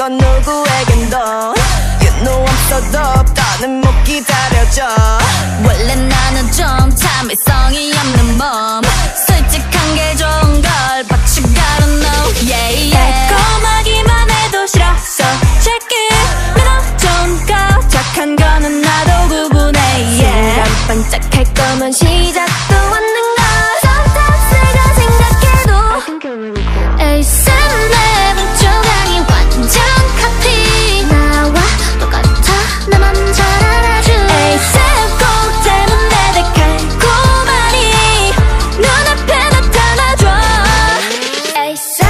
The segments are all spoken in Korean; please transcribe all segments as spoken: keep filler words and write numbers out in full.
건 누구에겐도 You know I'm so dope 더는 못 기다려줘. 원래 나는 좀 참을성이 없는 몸 솔직한 게 좋은 걸 But you gotta know yeah yeah 달콤하기만 해도 싫어 So check it 믿어 좀 거적한 거는 나도 구분해 yeah. 순간 반짝할 거면 시작도 않는 걸 Sometimes 내가 생각해도 I think you're really cool 에이셉 내 조각이 완전 카피 나와 똑같아 나만 잘 알아줘 에이셉 꼭 때문에 내 달콤하니 눈앞에 나타나줘 에이셉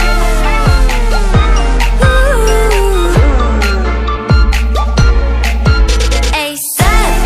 에이셉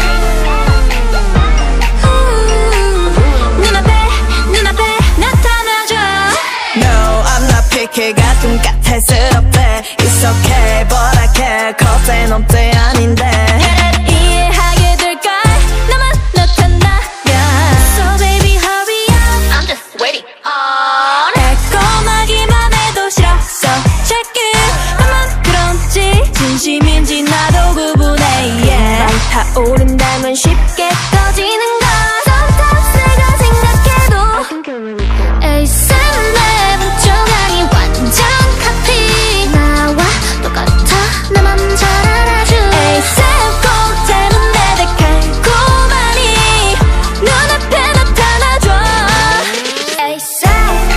눈앞에 눈앞에 나타나줘 No I'm not picky.가 좀 까탈스럽대 It's okay but I care Cause 넌 때 아닌데 이해하게 될걸 나만 나타나면 So baby hurry up I'm just waiting on 달콤하기만 해도 싫어 So check it 나만 그런지 진심인지 나도 구분해 yeah. 타오른다면 쉽게 꺼지는 걸 Sometimes 내가 생각해도 I think you're really cool 에이셉 내 조각이 완전 카피 나와 똑같아 나만 잘 알아줘 에이셉 꼭 때문에 내 달콤하니 눈앞에 나타나줘 에이셉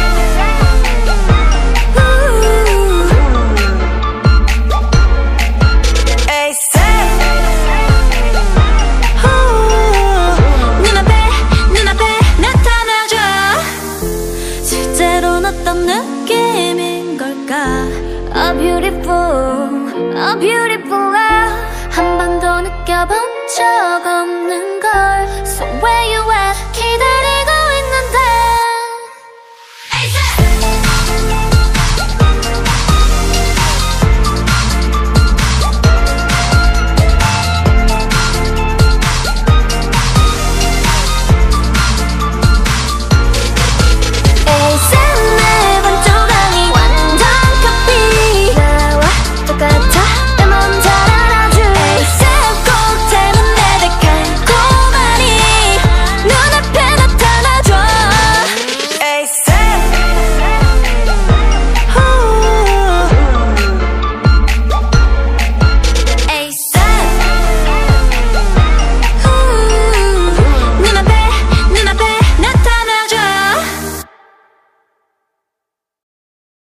에이셉 눈앞에 눈앞에 나타나줘 실제로는 어떤 느낌인 걸까 A beautiful A beautiful love 한 번도 느껴본 적 없는 걸 So where you at